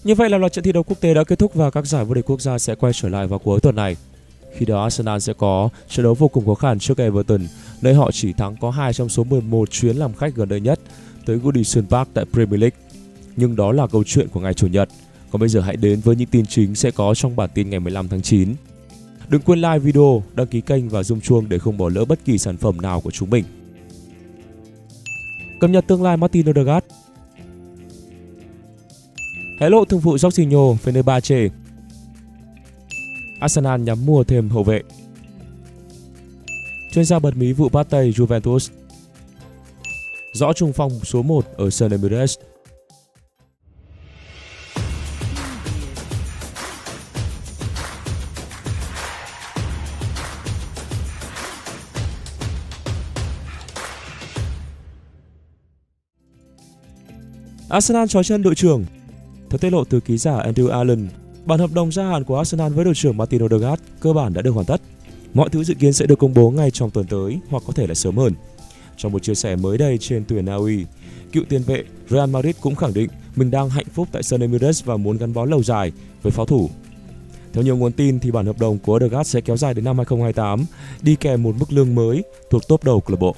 Như vậy là loạt trận thi đấu quốc tế đã kết thúc và các giải vô địch quốc gia sẽ quay trở lại vào cuối tuần này. Khi đó Arsenal sẽ có trận đấu vô cùng khó khăn trước Everton, nơi họ chỉ thắng có 2 trong số 11 chuyến làm khách gần đây nhất tới Goodison Park tại Premier League. Nhưng đó là câu chuyện của ngày Chủ nhật. Còn bây giờ hãy đến với những tin chính sẽ có trong bản tin ngày 15 tháng 9. Đừng quên like video, đăng ký kênh và rung chuông để không bỏ lỡ bất kỳ sản phẩm nào của chúng mình. Cập nhật tương lai Martin Odegaard. Hé lộ thương vụ Jorginho, Fenerbahce. Arsenal nhắm mua thêm hậu vệ. Chuyên gia bật mí vụ Partey Juventus. Rõ trung phong số 1 ở sân Emirates. Arsenal trói chân đội trưởng. Theo tiết lộ từ ký giả Andrew Allen, bản hợp đồng gia hạn của Arsenal với đội trưởng Martin Odegaard cơ bản đã được hoàn tất. Mọi thứ dự kiến sẽ được công bố ngay trong tuần tới hoặc có thể là sớm hơn. Trong một chia sẻ mới đây trên tuyển Na Uy, cựu tiền vệ Real Madrid cũng khẳng định mình đang hạnh phúc tại sân Emirates và muốn gắn bó lâu dài với pháo thủ. Theo nhiều nguồn tin thì bản hợp đồng của Odegaard sẽ kéo dài đến năm 2028, đi kèm một mức lương mới thuộc top đầu câu lạc bộ.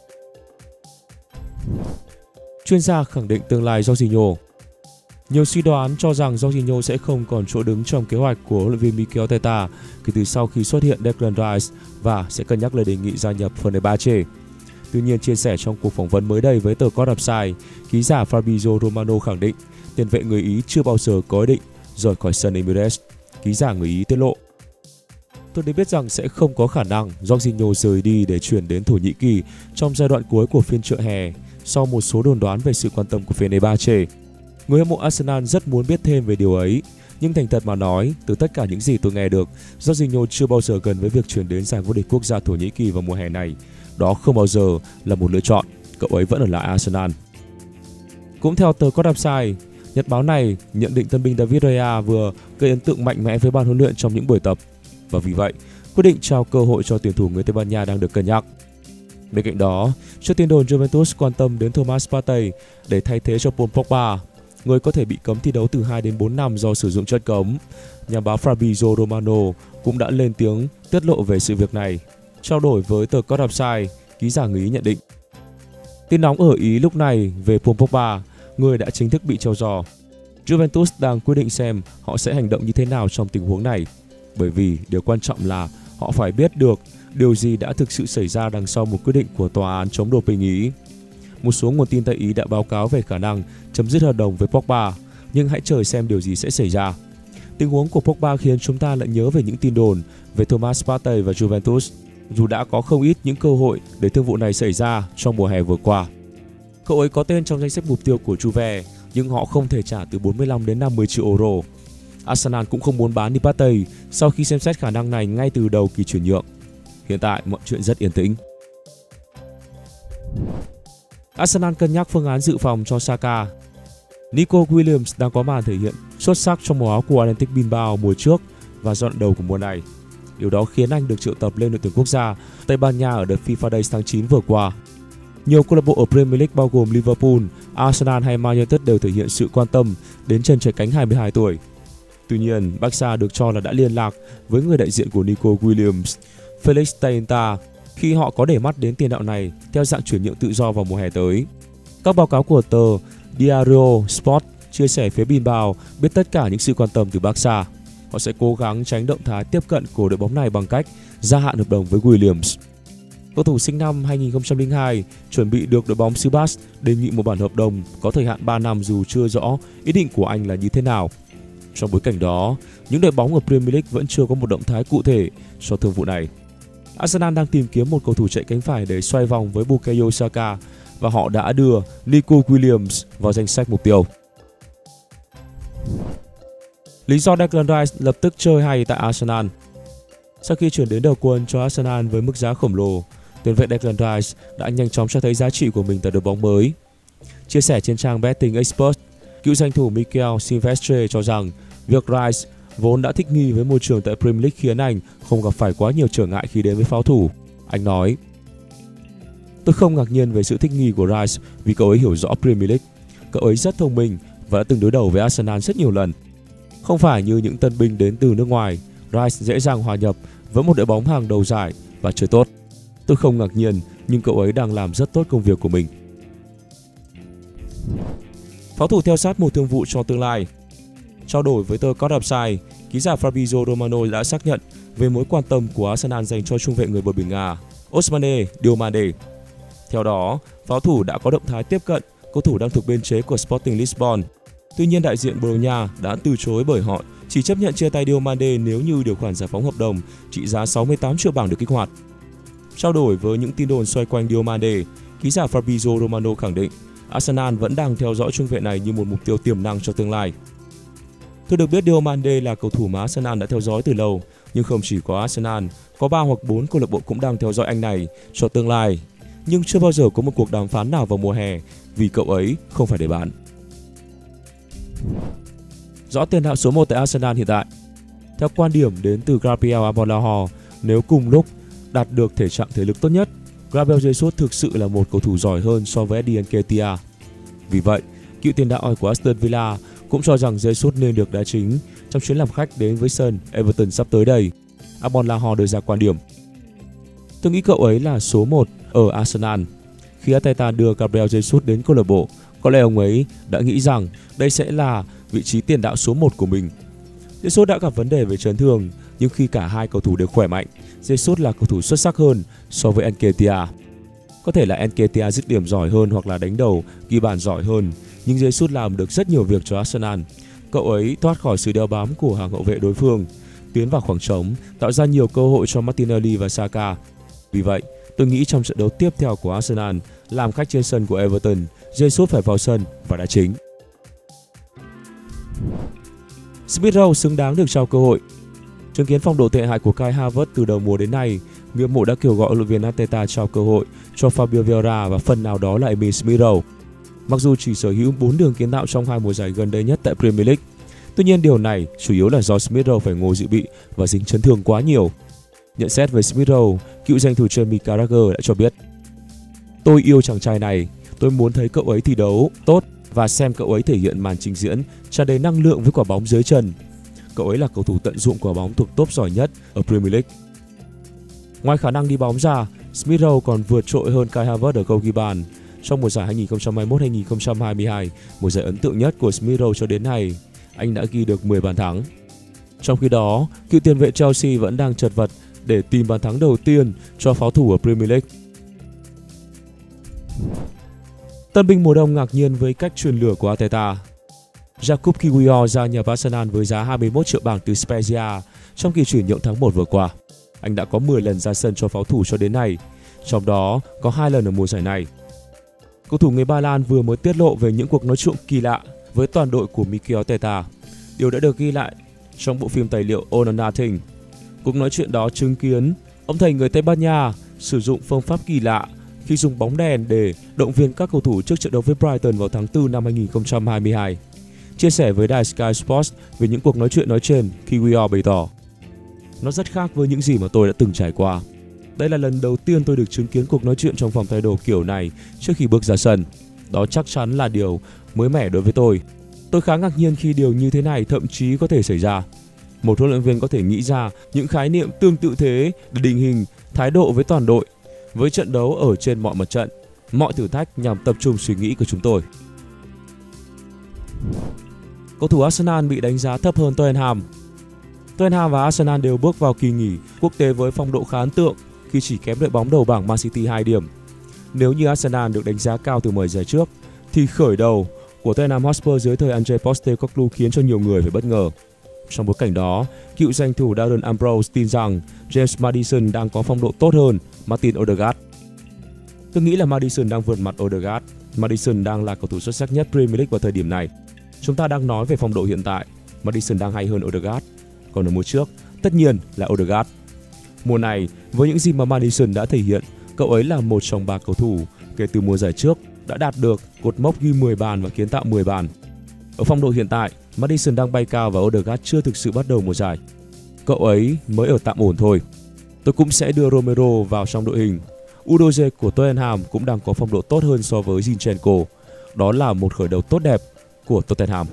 Chuyên gia khẳng định tương lai Jorginho. Nhiều suy đoán cho rằng Jorginho sẽ không còn chỗ đứng trong kế hoạch của huấn luyện viên Mikel Arteta kể từ sau khi xuất hiện Declan Rice và sẽ cân nhắc lời đề nghị gia nhập Fenerbahce. Tuy nhiên, chia sẻ trong cuộc phỏng vấn mới đây với tờ Court Offside, ký giả Fabrizio Romano khẳng định tiền vệ người Ý chưa bao giờ có ý định rời khỏi sân Emirates. Ký giả người Ý tiết lộ: "Tôi được biết rằng sẽ không có khả năng Jorginho rời đi để chuyển đến Thổ Nhĩ Kỳ trong giai đoạn cuối của phiên chợ hè sau một số đồn đoán về sự quan tâm của Fenerbahce. Người hâm mộ Arsenal rất muốn biết thêm về điều ấy, nhưng thành thật mà nói, từ tất cả những gì tôi nghe được, Jorginho chưa bao giờ gần với việc chuyển đến giải vô địch quốc gia Thổ Nhĩ Kỳ vào mùa hè này. Đó không bao giờ là một lựa chọn, cậu ấy vẫn ở lại Arsenal." Cũng theo tờ Court Offside, nhật báo này nhận định tân binh David Raya vừa gây ấn tượng mạnh mẽ với ban huấn luyện trong những buổi tập, và vì vậy quyết định trao cơ hội cho tuyển thủ người Tây Ban Nha đang được cân nhắc. Bên cạnh đó, trước tin đồn Juventus quan tâm đến Thomas Partey để thay thế cho Paul Pogba, người có thể bị cấm thi đấu từ 2 đến 4 năm do sử dụng chất cấm, nhà báo Fabrizio Romano cũng đã lên tiếng tiết lộ về sự việc này. Trao đổi với tờ Court Offside, ký giả người Ý nhận định: "Tin nóng ở Ý lúc này về Paul Pogba, người đã chính thức bị treo giò. Juventus đang quyết định xem họ sẽ hành động như thế nào trong tình huống này, bởi vì điều quan trọng là họ phải biết được điều gì đã thực sự xảy ra đằng sau một quyết định của tòa án chống doping Ý." Một số nguồn tin tại Ý đã báo cáo về khả năng chấm dứt hợp đồng với Pogba, nhưng hãy chờ xem điều gì sẽ xảy ra. Tình huống của Pogba khiến chúng ta lại nhớ về những tin đồn về Thomas Partey và Juventus, dù đã có không ít những cơ hội để thương vụ này xảy ra trong mùa hè vừa qua. Cậu ấy có tên trong danh sách mục tiêu của Juve, nhưng họ không thể trả từ 45 đến 50 triệu euro. Arsenal cũng không muốn bán đi Partey sau khi xem xét khả năng này ngay từ đầu kỳ chuyển nhượng. Hiện tại mọi chuyện rất yên tĩnh. Arsenal cân nhắc phương án dự phòng cho Saka. Nico Williams đang có màn thể hiện xuất sắc trong màu áo của Athletic Bilbao mùa trước và giai đoạn đầu của mùa này. Điều đó khiến anh được triệu tập lên đội tuyển quốc gia Tây Ban Nha ở đợt FIFA Days tháng 9 vừa qua. Nhiều câu lạc bộ ở Premier League bao gồm Liverpool, Arsenal hay Man United đều thể hiện sự quan tâm đến chân trái cánh 22 tuổi. Tuy nhiên, Barca được cho là đã liên lạc với người đại diện của Nico Williams, Felix Tainta, khi họ có để mắt đến tiền đạo này theo dạng chuyển nhượng tự do vào mùa hè tới. Các báo cáo của tờ Diario Sport chia sẻ phía Bilbao biết tất cả những sự quan tâm từ Barca. Họ sẽ cố gắng tránh động thái tiếp cận của đội bóng này bằng cách gia hạn hợp đồng với Williams. Cầu thủ sinh năm 2002 chuẩn bị được đội bóng xứ Basque đề nghị một bản hợp đồng có thời hạn 3 năm dù chưa rõ ý định của anh là như thế nào. Trong bối cảnh đó, những đội bóng ở Premier League vẫn chưa có một động thái cụ thể cho thương vụ này. Arsenal đang tìm kiếm một cầu thủ chạy cánh phải để xoay vòng với Bukayo Saka và họ đã đưa Nico Williams vào danh sách mục tiêu. Lý do Declan Rice lập tức chơi hay tại Arsenal. Sau khi chuyển đến đầu quân cho Arsenal với mức giá khổng lồ, tiền vệ Declan Rice đã nhanh chóng cho thấy giá trị của mình tại đội bóng mới. Chia sẻ trên trang Betting Expert, cựu danh thủ Mikel Silvestre cho rằng việc Rice vốn đã thích nghi với môi trường tại Premier League khiến anh không gặp phải quá nhiều trở ngại khi đến với pháo thủ. Anh nói: "Tôi không ngạc nhiên về sự thích nghi của Rice vì cậu ấy hiểu rõ Premier League. Cậu ấy rất thông minh và đã từng đối đầu với Arsenal rất nhiều lần. Không phải như những tân binh đến từ nước ngoài, Rice dễ dàng hòa nhập với một đội bóng hàng đầu giải và chơi tốt. Tôi không ngạc nhiên, nhưng cậu ấy đang làm rất tốt công việc của mình. Pháo thủ theo sát một thương vụ cho tương lai. Trao đổi với tờ Court Offside, ký giả Fabrizio Romano đã xác nhận về mối quan tâm của Arsenal dành cho trung vệ người bờ biển Nga, Ousmane Diomande. Theo đó, pháo thủ đã có động thái tiếp cận cầu thủ đang thuộc biên chế của Sporting Lisbon. Tuy nhiên, đại diện Bồ Đào Nha đã từ chối bởi họ chỉ chấp nhận chia tay Diomande nếu như điều khoản giải phóng hợp đồng trị giá 68 triệu bảng được kích hoạt. Trao đổi với những tin đồn xoay quanh Diomande, ký giả Fabrizio Romano khẳng định Arsenal vẫn đang theo dõi trung vệ này như một mục tiêu tiềm năng cho tương lai. Tôi được biết Diomande là cầu thủ mà Arsenal đã theo dõi từ lâu, nhưng không chỉ có Arsenal, có 3 hoặc 4 câu lạc bộ cũng đang theo dõi anh này cho tương lai. Nhưng chưa bao giờ có một cuộc đàm phán nào vào mùa hè vì cậu ấy không phải để bán. Rõ tiền đạo số 1 tại Arsenal hiện tại. Theo quan điểm đến từ Gabriel Agbonlahor, nếu cùng lúc đạt được thể trạng thể lực tốt nhất, Gabriel Jesus thực sự là một cầu thủ giỏi hơn so với Eddie Nketiah. Vì vậy, cựu tiền đạo của Aston Villa cũng cho rằng Jesus nên được đá chính trong chuyến làm khách đến với sân Everton sắp tới đây. Agbonlahor đưa ra quan điểm: tôi nghĩ cậu ấy là số 1 ở Arsenal. Khi Arteta đưa Gabriel Jesus đến câu lạc bộ, có lẽ ông ấy đã nghĩ rằng đây sẽ là vị trí tiền đạo số 1 của mình. Jesus đã gặp vấn đề về chấn thương, nhưng khi cả hai cầu thủ đều khỏe mạnh, Jesus là cầu thủ xuất sắc hơn so với Nketiah. Có thể là Nketiah dứt điểm giỏi hơn hoặc là đánh đầu, ghi bàn giỏi hơn, nhưng Jesus làm được rất nhiều việc cho Arsenal. Cậu ấy thoát khỏi sự đeo bám của hàng hậu vệ đối phương, tiến vào khoảng trống, tạo ra nhiều cơ hội cho Martinelli và Saka. Vì vậy, tôi nghĩ trong trận đấu tiếp theo của Arsenal, làm khách trên sân của Everton, Jesus phải vào sân và đá chính. Smith Rowe xứng đáng được trao cơ hội. Chứng kiến phong độ tệ hại của Kai Havertz từ đầu mùa đến nay, người hâm mộ đã kêu gọi huấn luyện viên Arteta trao cơ hội cho Fabio Vieira và phần nào đó là Emil Smith Rowe. Mặc dù chỉ sở hữu 4 đường kiến tạo trong 2 mùa giải gần đây nhất tại Premier League, tuy nhiên điều này chủ yếu là do Smith Rowe phải ngồi dự bị và dính chấn thương quá nhiều. Nhận xét về Smith Rowe, cựu danh thủ Jamie Carragher đã cho biết: tôi yêu chàng trai này, tôi muốn thấy cậu ấy thi đấu tốt và xem cậu ấy thể hiện màn trình diễn tràn đầy năng lượng với quả bóng dưới chân. Cậu ấy là cầu thủ tận dụng quả bóng thuộc top giỏi nhất ở Premier League. Ngoài khả năng đi bóng ra, Smith Rowe còn vượt trội hơn Kai Havertz ở câu ghi bàn. Trong mùa giải 2021-2022, mùa giải ấn tượng nhất của Smith Rowe cho đến nay, anh đã ghi được 10 bàn thắng. Trong khi đó, cựu tiền vệ Chelsea vẫn đang chật vật để tìm bàn thắng đầu tiên cho pháo thủ ở Premier League. Tân binh mùa đông ngạc nhiên với cách truyền lửa của Arteta. Jakub Kiwior gia nhập Arsenal với giá 21 triệu bảng từ Spezia trong kỳ chuyển nhượng tháng 1 vừa qua. Anh đã có 10 lần ra sân cho pháo thủ cho đến nay, trong đó có 2 lần ở mùa giải này. Cầu thủ người Ba Lan vừa mới tiết lộ về những cuộc nói chuyện kỳ lạ với toàn đội của Mikel Arteta. Điều đã được ghi lại trong bộ phim tài liệu All or Nothing. Cuộc nói chuyện đó chứng kiến ông thầy người Tây Ban Nha sử dụng phương pháp kỳ lạ khi dùng bóng đèn để động viên các cầu thủ trước trận đấu với Brighton vào tháng 4 năm 2022. Chia sẻ với đài Sky Sports về những cuộc nói chuyện nói trên, Kiwior bày tỏ: nó rất khác với những gì mà tôi đã từng trải qua. Đây là lần đầu tiên tôi được chứng kiến cuộc nói chuyện trong phòng thay đồ kiểu này trước khi bước ra sân. Đó chắc chắn là điều mới mẻ đối với tôi. Tôi khá ngạc nhiên khi điều như thế này thậm chí có thể xảy ra. Một huấn luyện viên có thể nghĩ ra những khái niệm tương tự thế để định hình thái độ với toàn đội, với trận đấu ở trên mọi mặt trận, mọi thử thách nhằm tập trung suy nghĩ của chúng tôi. Cầu thủ Arsenal bị đánh giá thấp hơn Tottenham. Tottenham và Arsenal đều bước vào kỳ nghỉ quốc tế với phong độ khá ấn tượng khi chỉ kém đội bóng đầu bảng Man City 2 điểm. Nếu như Arsenal được đánh giá cao từ mùa giải trước, thì khởi đầu của Tottenham Hotspur dưới thời Ange Postecoglou khiến cho nhiều người phải bất ngờ. Trong bối cảnh đó, cựu danh thủ Darren Ambrose tin rằng James Maddison đang có phong độ tốt hơn Martin Odegaard. Tôi nghĩ là Maddison đang vượt mặt Odegaard. Maddison đang là cầu thủ xuất sắc nhất Premier League vào thời điểm này. Chúng ta đang nói về phong độ hiện tại, Maddison đang hay hơn Odegaard. Còn ở mùa trước, tất nhiên là Odegaard. Mùa này, với những gì mà Maddison đã thể hiện, cậu ấy là một trong 3 cầu thủ kể từ mùa giải trước đã đạt được cột mốc ghi 10 bàn và kiến tạo 10 bàn. Ở phong độ hiện tại, Maddison đang bay cao và Odegaard chưa thực sự bắt đầu mùa giải. Cậu ấy mới ở tạm ổn thôi. Tôi cũng sẽ đưa Romero vào trong đội hình. Udogie của Tottenham cũng đang có phong độ tốt hơn so với Zinchenko. Đó là một khởi đầu tốt đẹp. của Tottenham.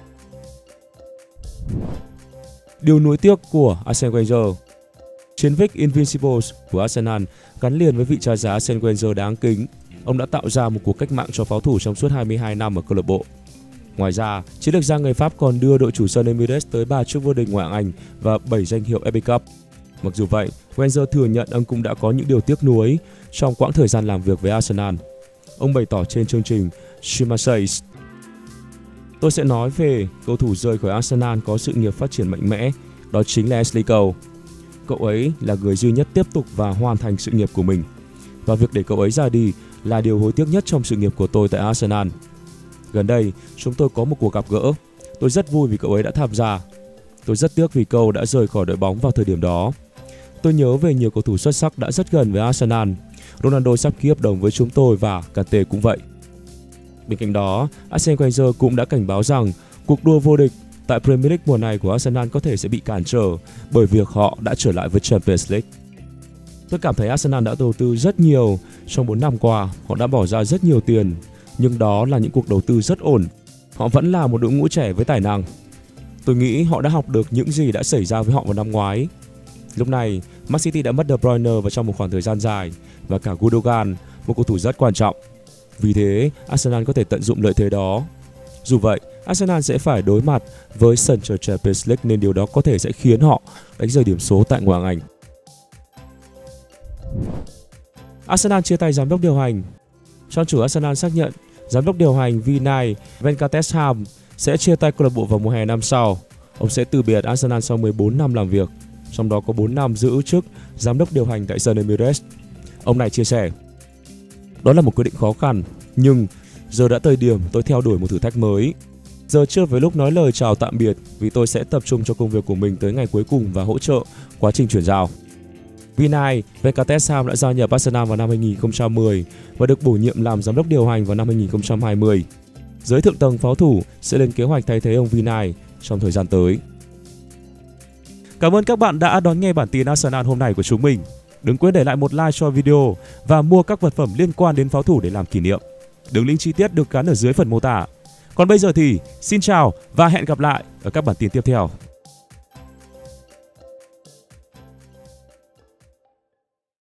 Điều nuối tiếc của Arsene Wenger. Chiến Vic Invincibles của Arsenal gắn liền với vị cha già Arsene Wenger đáng kính. Ông đã tạo ra một cuộc cách mạng cho pháo thủ trong suốt 22 năm ở câu lạc bộ. Ngoài ra, chiến lược gia người Pháp còn đưa đội chủ sân Emirates tới 3 chức vô địch Ngoại hạng Anh và 7 danh hiệu FA Cup. Mặc dù vậy, Wenger thừa nhận ông cũng đã có những điều tiếc nuối trong quãng thời gian làm việc với Arsenal. Ông bày tỏ trên chương trình Shima Says: "Tôi sẽ nói về cầu thủ rời khỏi Arsenal có sự nghiệp phát triển mạnh mẽ, đó chính là Ashley Cole. Cậu ấy là người duy nhất tiếp tục và hoàn thành sự nghiệp của mình. Và việc để cậu ấy ra đi là điều hối tiếc nhất trong sự nghiệp của tôi tại Arsenal. Gần đây, chúng tôi có một cuộc gặp gỡ. Tôi rất vui vì cậu ấy đã tham gia. Tôi rất tiếc vì Cole đã rời khỏi đội bóng vào thời điểm đó. Tôi nhớ về nhiều cầu thủ xuất sắc đã rất gần với Arsenal. Ronaldo sắp ký hợp đồng với chúng tôi và Kante cũng vậy." Bên cạnh đó, Arsene Wenger cũng đã cảnh báo rằng cuộc đua vô địch tại Premier League mùa này của Arsenal có thể sẽ bị cản trở bởi việc họ đã trở lại với Champions League. "Tôi cảm thấy Arsenal đã đầu tư rất nhiều trong 4 năm qua, họ đã bỏ ra rất nhiều tiền, nhưng đó là những cuộc đầu tư rất ổn. Họ vẫn là một đội ngũ trẻ với tài năng. Tôi nghĩ họ đã học được những gì đã xảy ra với họ vào năm ngoái. Lúc này, Man City đã mất De Bruyne vào trong một khoảng thời gian dài và cả Gundogan, một cầu thủ rất quan trọng. Vì thế, Arsenal có thể tận dụng lợi thế đó. Dù vậy, Arsenal sẽ phải đối mặt với sân chơi Champions League nên điều đó có thể sẽ khiến họ đánh rơi điểm số tại Ngoại hạng Anh." Arsenal chia tay giám đốc điều hành. Trang chủ Arsenal xác nhận giám đốc điều hành Vinay Venkatesham sẽ chia tay câu lạc bộ vào mùa hè năm sau. Ông sẽ từ biệt Arsenal sau 14 năm làm việc, trong đó có 4 năm giữ chức giám đốc điều hành tại sân Emirates. Ông này chia sẻ: "Đó là một quyết định khó khăn, nhưng giờ đã thời điểm tôi theo đuổi một thử thách mới. Giờ chưa phải lúc nói lời chào tạm biệt vì tôi sẽ tập trung cho công việc của mình tới ngày cuối cùng và hỗ trợ quá trình chuyển giao." Vinay Venkatesham đã gia nhập Arsenal vào năm 2010 và được bổ nhiệm làm giám đốc điều hành vào năm 2020. Giới thượng tầng pháo thủ sẽ lên kế hoạch thay thế ông Vinay trong thời gian tới. Cảm ơn các bạn đã đón nghe bản tin Arsenal hôm nay của chúng mình. Đừng quên để lại một like cho video và mua các vật phẩm liên quan đến pháo thủ để làm kỷ niệm. Đường link chi tiết được gắn ở dưới phần mô tả. Còn bây giờ thì xin chào và hẹn gặp lại ở các bản tin tiếp theo.